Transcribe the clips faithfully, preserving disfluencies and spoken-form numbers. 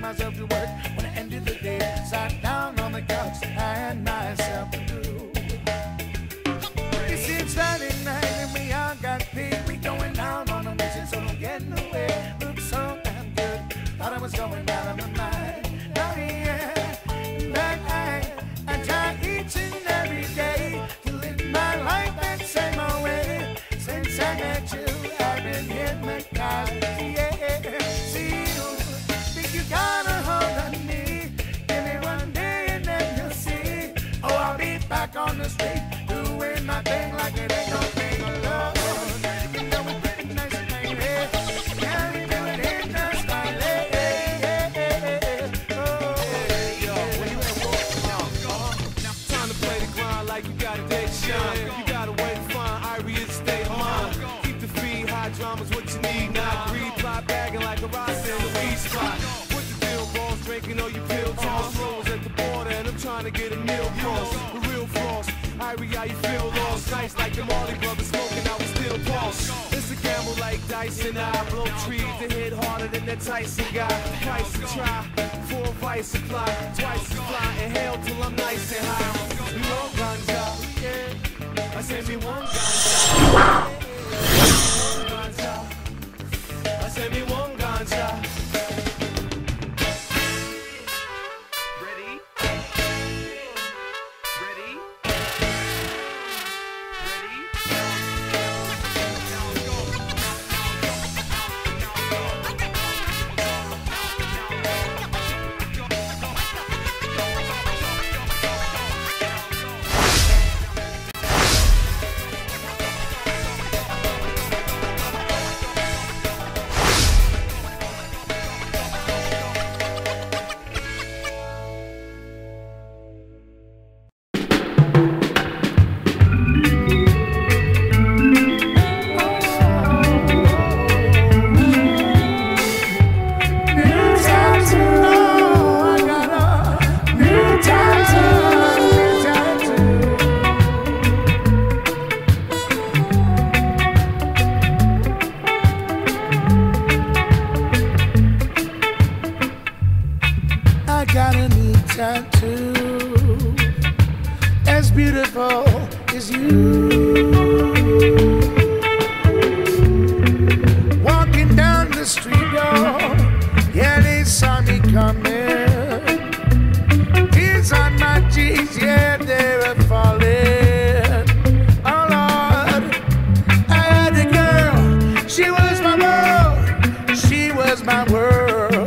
myself to work. When I ended the day, sat down on the couch, I had myself a brew. It's it's Friday night and we all got paid. We going down on a mission, so don't get in the way. Look so damn good, thought I was going out of my mind. Oh yeah, but I, I try each and every day to live my life that same old way. Since I met you, I've been hypnotized. Yeah, see you, think you got a hold on me. Give me one day and then you'll see. Oh, I'll be back on the street, doing my thing like it ain't no thing alone. You know it's pretty nice and baby. Yeah, we do it in the style. Oh, Yo, when you ain't walking out, time to play the grind like you got a day to shine. You gotta wait to find Irie is a state of mind. Keep the feed, high drama's what you need. Not greed, fly bagging like a roster in the weed spot. Put the deal balls, drinking all you pill toss. Rolls at the border and I'm trying to get a meal cross. The real frost, Irie, how you feel lost? Nice like the Marley brothers smoking, I was still boss. It's a gamble like dice and I blow trees to hit harder than that Tyson guy. Price to try, full vice supply, twice as fly. Inhale till I'm nice and high. We want ganja, yeah. I said me one ganja. I said me one ganja. Ready? Ready? I got a new tattoo, as beautiful as you. Walking down the street, oh, yeah, they saw me coming. Tears on my cheeks, yeah, they were falling. Oh Lord, I had a girl, she was my world, she was my world.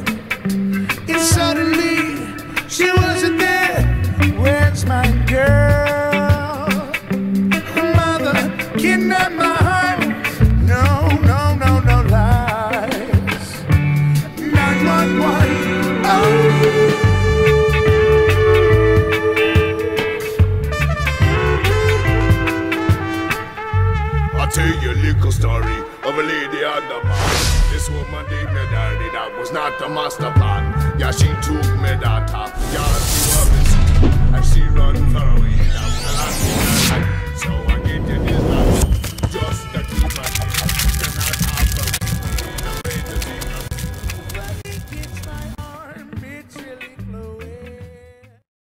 Suddenly, she wasn't there. Where's my girl? Mother kidnapped my heart. No, no, no, no lies. nine one one. Oh. I'll tell you a little story of a lady on the bar. This woman named me daddy, that was not the master plan. Yeah, she took me daughter, yeah, she was and she run far away.